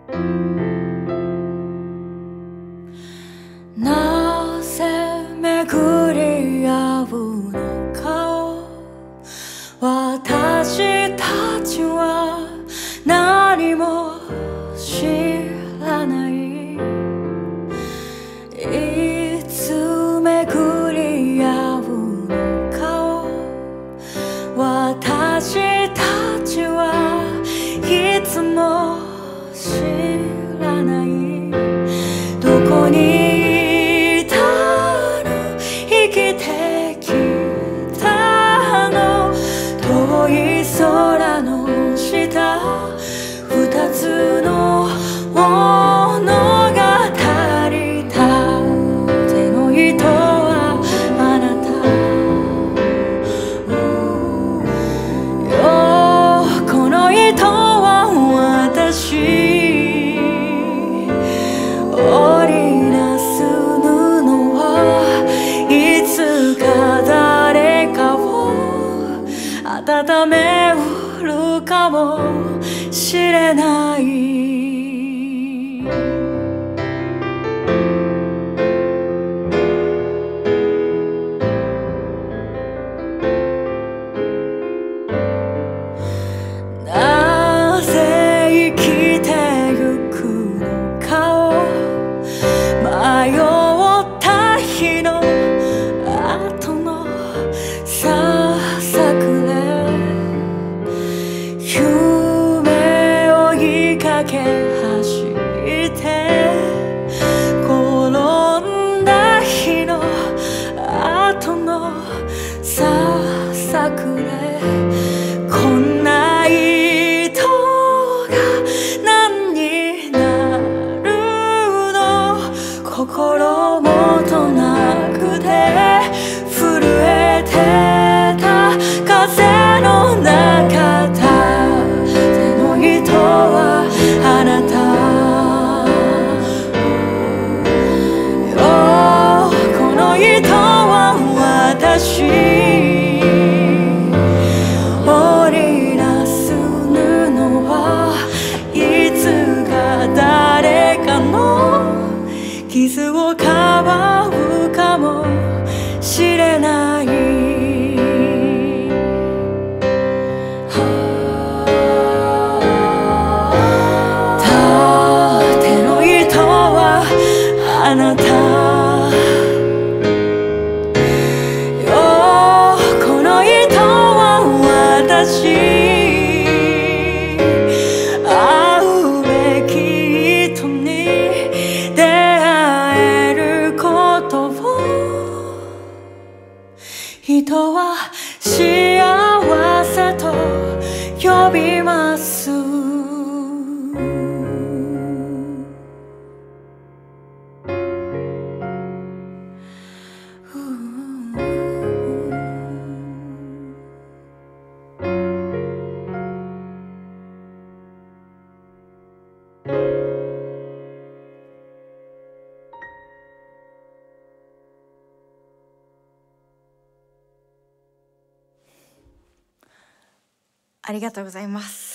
なぜ巡り合うのか、私たちは何も知らない。いつ巡り合うのか、私たちはいつも知らない。どこにいたの、生きてきたの、遠い空の下、二つの物語。手の糸はあなたよ、この糸は私。織りなす布はいつか誰かを温めうるかもしれない。なぜ生きてゆくのかを迷った日の後のささくれ、夢を追いかけ走って転んだ日の後のささくれ、こんな糸が何になるの、心もとなくて震えてた風の中だ。手の糸はあなたよ、この糸は私。織りなす布はいつか誰かの傷をかばうかもしれない。手の糸はあなたよ、この糸は私。会うべき人に出会えることを人は幸せと呼びます。ありがとうございます。